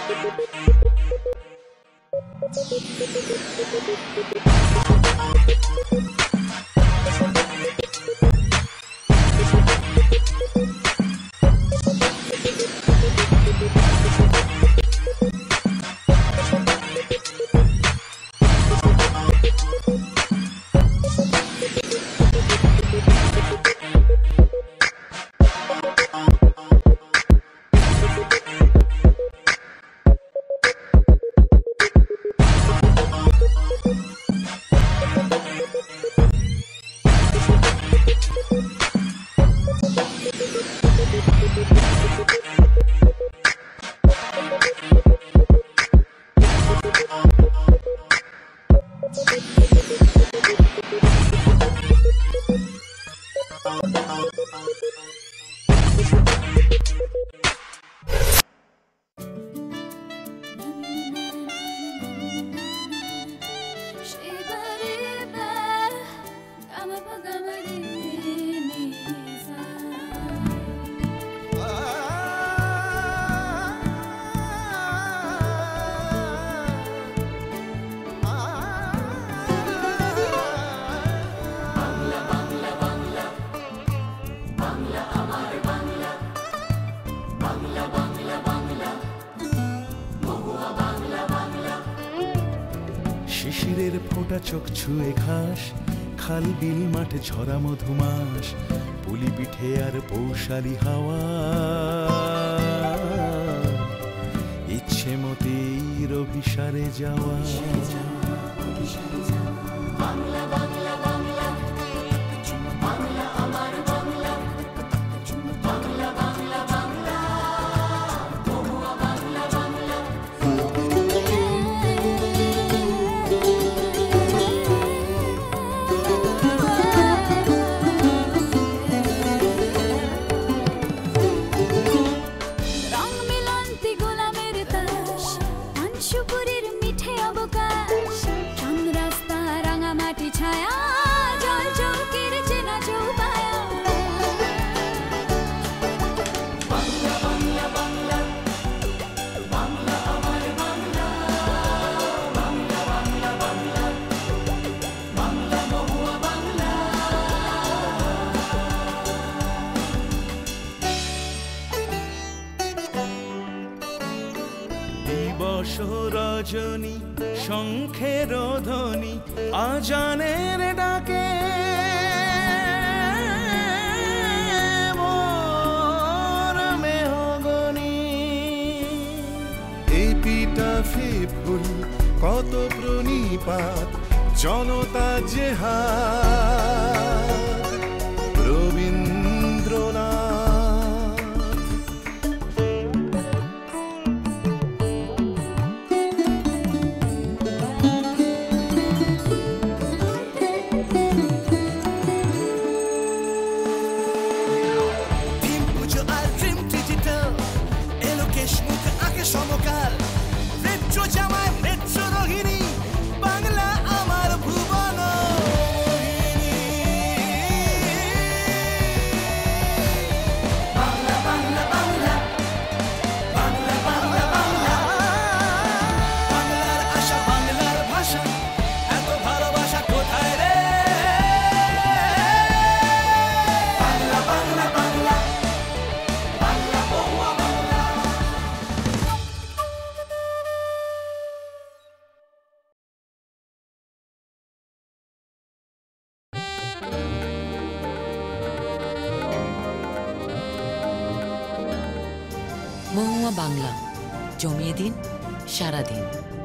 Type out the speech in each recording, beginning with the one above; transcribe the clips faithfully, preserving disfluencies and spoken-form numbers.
শিশিরের ফোঁটা চোখ ছুঁয়ে ঘাস, খাল বিল মাঠে ঝরা মধুমাস, পুলি পিঠে আর পৌশালী হাওয়া, ইচ্ছে মতের অভিসারে যাওয়া। বাংলা বাংলা বাংলা বাংলা আমার বাংলা, বাংলা বাংলা বাংলা বহুয়া বাংলা বাংলা। রং মিলন্তি গোলামের তাস, আনসুপুরীর মিঠে অবকাশ, চাঁদ রাস্তা রাঙামাটি ছায়া, জল চৌকির চেনা চৌপায়া। বাংলা বাংলা বাংলা বাংলা আমার বাংলা, বাংলা বাংলা বাংলা বাংলা বহুয়া বাংলা। দিবস রজনী শঙ্খের ধ্বনি, আজানের ডাকে মোর মেহগনি। এই পিটাফে ফুল কত প্রণিপাত, জনতা যে হাত রবীন্দ্রনাথ। সমকাল মেট্রো জামায় মেট্রো রোহিণী, বাংলা আমার ভুবন মোহিনী। বাংলা বাংলা বাংলা বাংলা বাংলা বাংলা বাংলার আশা, বাংলার ভাষা, এত ভালোবাসা কোথায় রে? বাংলা বাংলা বাংলা বাংলা বহুয়া বাংলা। মহুয়া বাংলা, জমিয়ে দিন সারাদিন।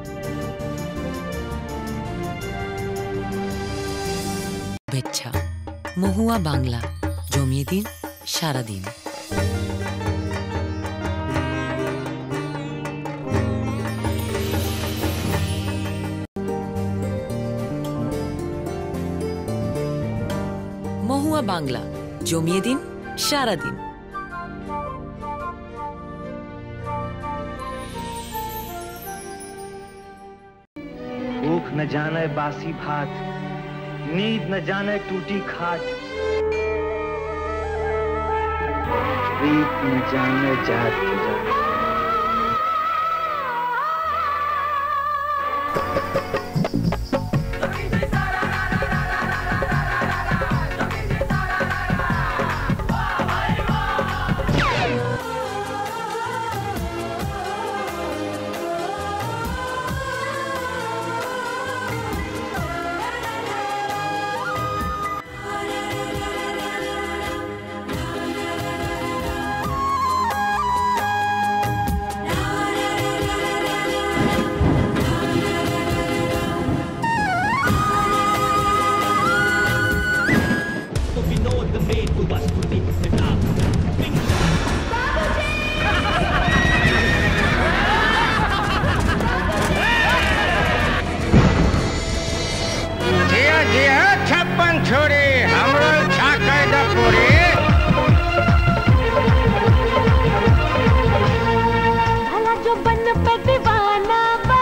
শুভেচ্ছা। মহুয়া বাংলা, জমিয়ে দিন সারাদিন। মহুয়া বাংলা, জমিয়ে দিন সারাদিন। भूख न जाने बासी भात, नींद न जाने टूटी खाट, प्रीत न जाने जात जात। पे दीवाना बा।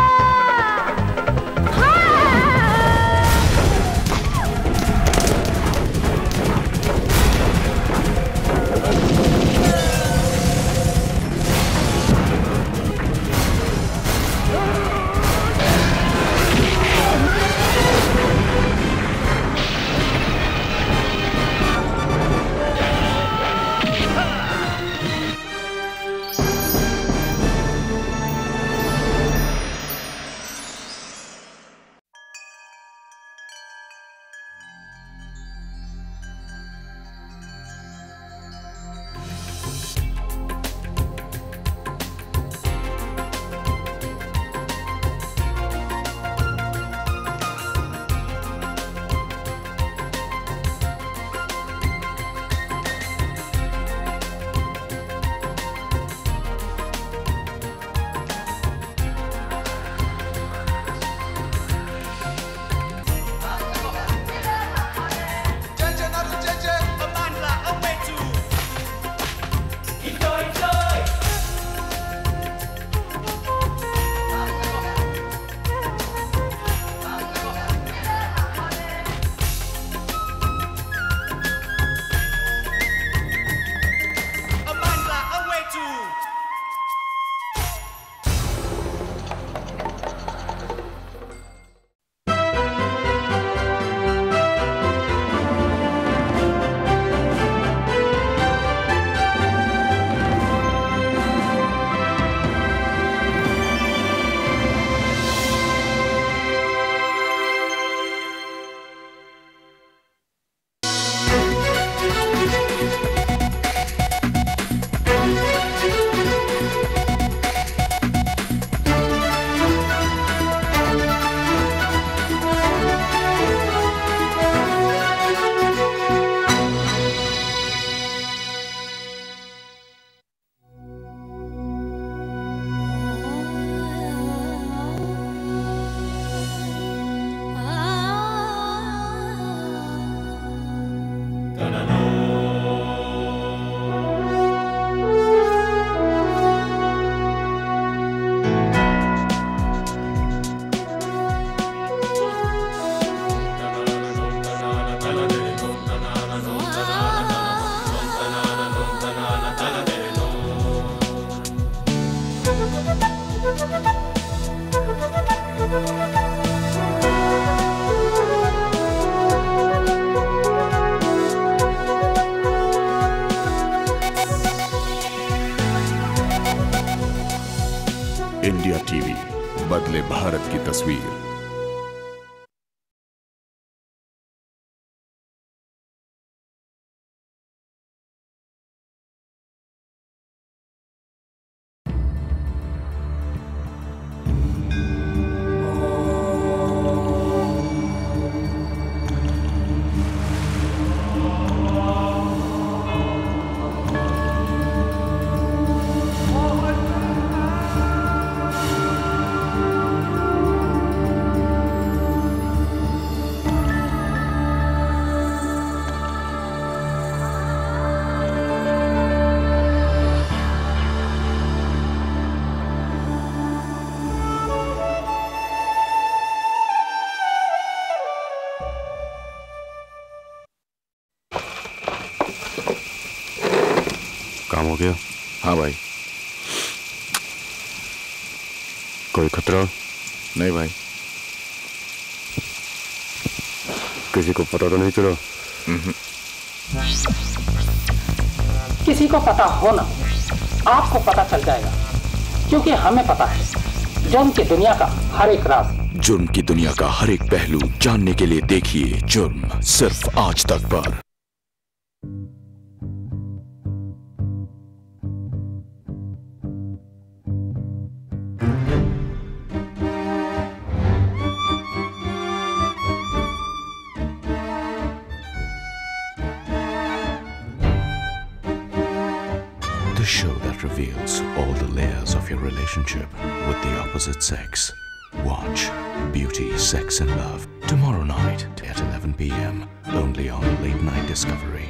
इंडिया टीवी बदले भारत की तस्वीर। काम हो गया? हाँ भाई। कोई खतरा? नहीं भाई। किसी को पता तो नहीं चला? किसी को पता हो ना, आपको पता चल जाएगा, क्योंकि हमें पता है जुर्म की दुनिया का हर एक राज। जुर्म की दुनिया का हर एक पहलू जानने के लिए देखिए जुर्म, सिर्फ आज तक पर। The show that reveals all the layers of your relationship with the opposite sex. Watch Beauty, Sex and Love tomorrow night at eleven p m only on Late Night Discovery.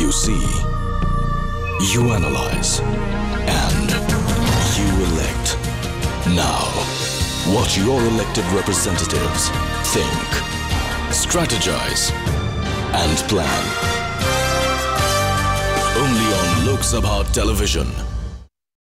You see, you analyze, and you elect. Now, watch your elected representatives think, strategize, and plan. Only on Lok Sabha Television.